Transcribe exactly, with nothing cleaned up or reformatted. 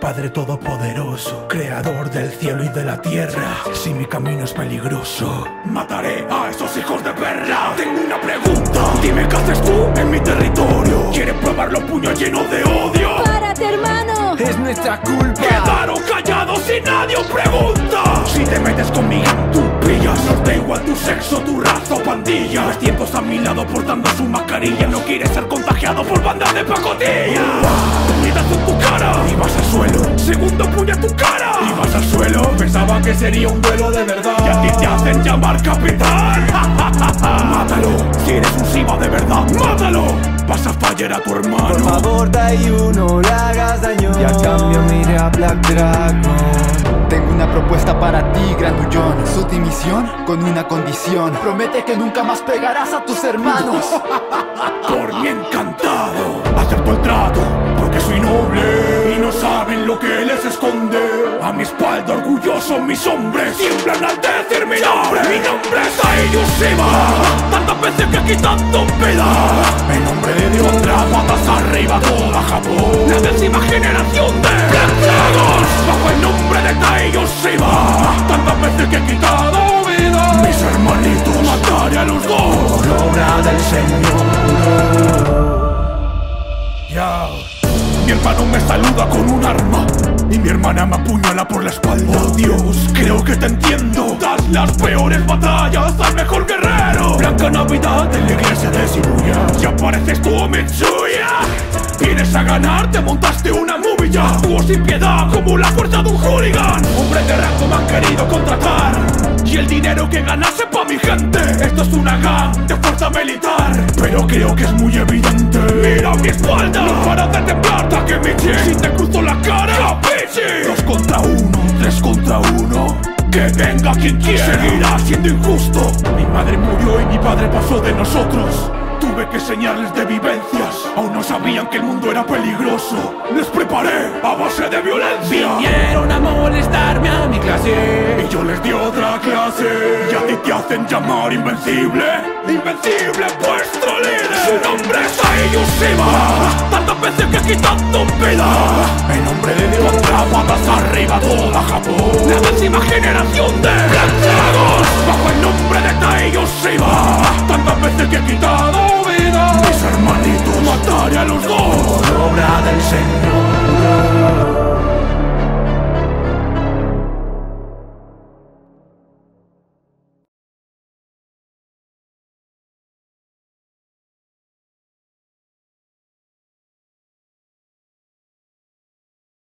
Padre Todopoderoso, creador del cielo y de la tierra. Si mi camino es peligroso, mataré a esos hijos de perra. Tengo una pregunta, dime qué haces tú en mi territorio. ¿Quieres probar los puños llenos de odio? ¡Párate, hermano! Es nuestra culpa. Quedaron callados y nadie os pregunta. Si te metes conmigo, tú pillas. Nos da igual tu sexo, tu raza o pandilla. Los tiempos a mi lado portando su mascarilla. No quieres ser contagiado por bandas de pacotilla. Puñetazo en tu cara y vas al suelo. Segundo puño en tu cara y vas al suelo. Pensaba que sería un duelo de verdad y a ti te hacen llamar capitán. Mátalo, si eres un Shiva de verdad, mátalo. Vas a fallar a tu hermano. Por favor, Taiyu, no le hagas daño. Y a cambio mire a Black Dragon. Tengo una propuesta para ti, Grandullón. Su misión con una condición. Promete que nunca más pegarás a tus hermanos. Por mi encantado, acepto el trato, porque soy noble y no saben lo que les esconde. A mi espalda orgulloso mis hombres tiemblan al decir mi nombre. Mi nombre es Taiyu Shiva. Tantas veces que quitando piedad. En nombre de Dios pondrá patas arriba toda Japón. La décima generación de Black Dragons bajo el nombre de Taiyu Shiva. Tantas veces que he quitado vida. Mis hermanitos mataré a los dos por obra del Señor. Yeah. Mi hermano me saluda con un arma y mi hermana me apuñala por la espalda. Oh Dios, creo que te entiendo. Das las peores batallas al mejor guerrero. Blanca Navidad en la iglesia de Shibuya. Y apareces tú, Mitsuya. Vienes a ganar, te montaste una movie ya. Tú sin piedad como la fuerza de un hooligan. Hombre de rango me han querido contratar y el dinero que ganase pa' mi gente. Esto es una gang de fuerza militar, pero creo que es muy evidente. Mira mi espalda, no para de temblar hasta que me eche. Si te cruzo la cara, capiche. Dos contra uno, tres contra uno. Que venga quien quiera. Seguirá siendo injusto. Mi madre murió y mi padre pasó de nosotros. Tuve que enseñarles de vivencias. Aún no sabían que el mundo era peligroso. Les preparé a base de violencia. Vinieron a molestarme a mi clase y yo les di otra clase. Y a ti te hacen llamar invencible. Invencible vuestro líder. Su nombre es Taiyu Shiva. Tantas veces que quitando vida. En nombre de Dios pondrá patas arriba toda Japón. La décima generación de